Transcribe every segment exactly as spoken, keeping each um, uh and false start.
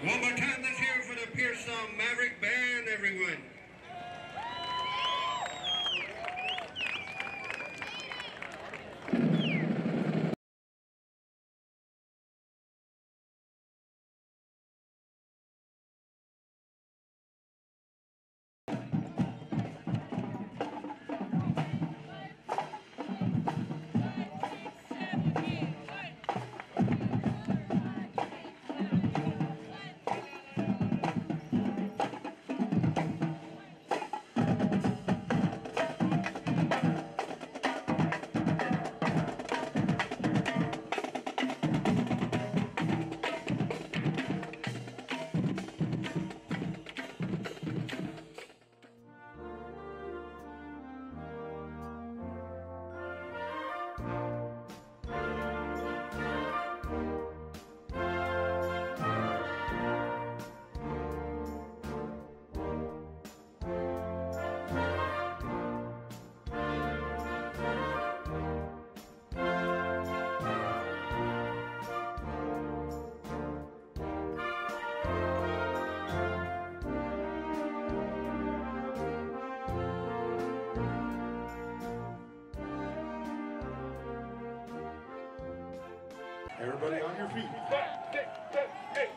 One more time, let's hear it for the Pearsall Maverick Band, everyone. Everybody on your feet. Five, six, seven, eight.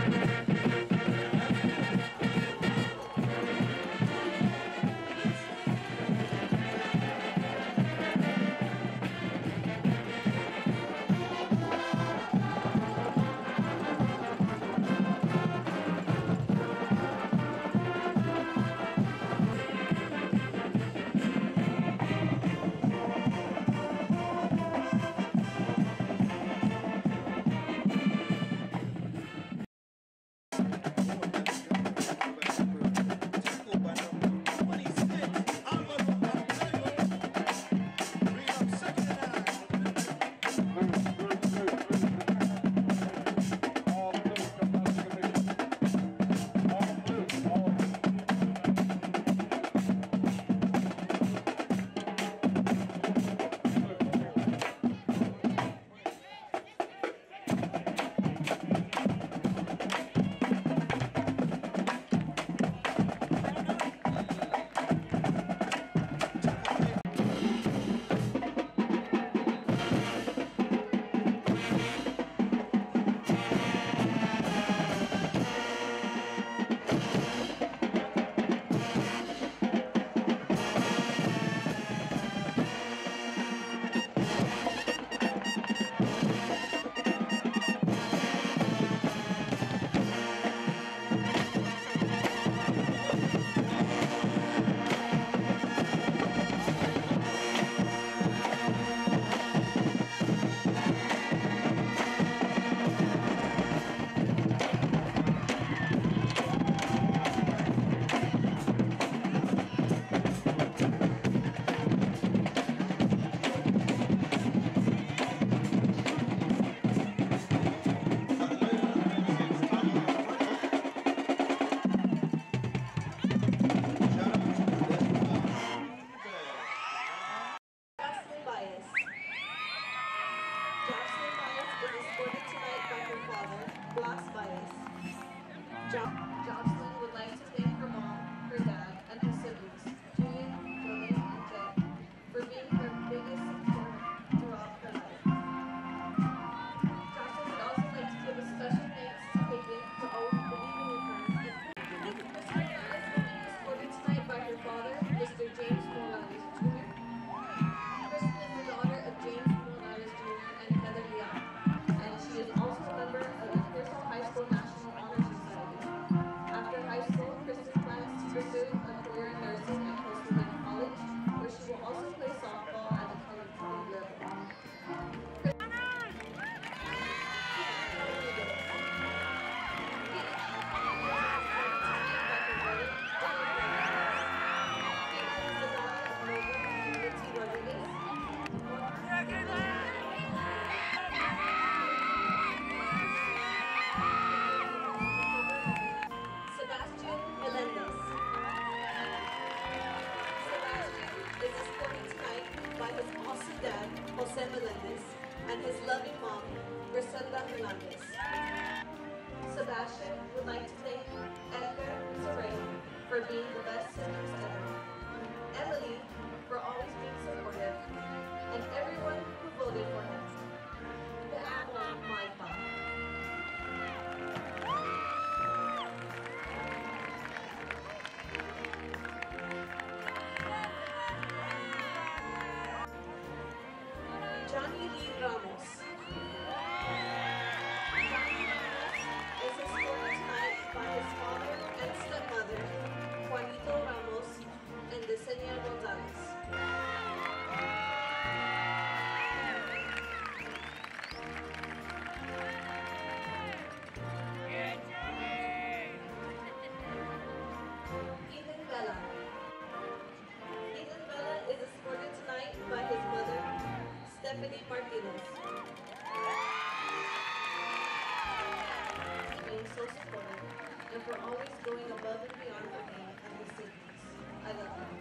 Jocelyn would like to thank her mom, her dad, and her siblings, Julian, Jolene, and Jen, for being her biggest support throughout her life. Jocelyn would also like to give a special thanks to Peyton for always believing in her. Miss Morales will be escorted tonight by her father, Mister James Morales, Junior Kristen is the daughter of James Morales, Junior and Heather Leon, and she is also a member of the Pearsall High School National Honor Society. After high school, Kristen plans to pursue a career in nursing at Coastal Lake College, where she will also play softball at the collegiate level. Sebastian Melendez. Sebastian is escorted tonight by his awesome dad, Jose Melendez, and his loving mom, Griselda Hernandez. Sebastian Sebastian would like to thank Edgar Saray for being the best siblings ever, Emily for always being supportive, and everyone who voted for him. The apple, my pie. Johnny Lee Ramos. Johnny Ramos is escorted tonight by his father and stepmother, Juanito Ramos and Desenia Gonzalez. Ethan Vela. Ethan Vela is escorted tonight by his mother, Stephanie Martinez. Being so supportive and for always going above and beyond for me and his siblings. I love you.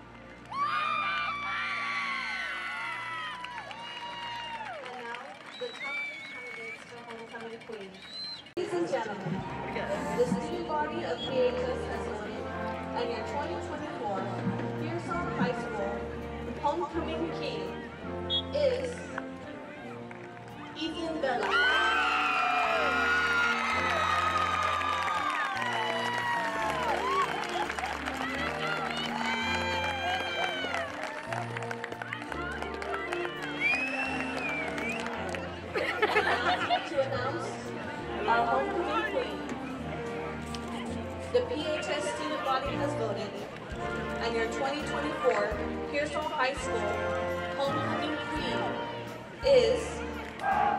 And now, the top three candidates for Homecoming Queen. Ladies and gentlemen, the student body of P H S has voted, and your twenty twenty-four Pearsall High School Homecoming King is Ethan Vela. To announce our homecoming queen. The P H S student body has voted, and your twenty twenty-four Pearsall High School homecoming queen is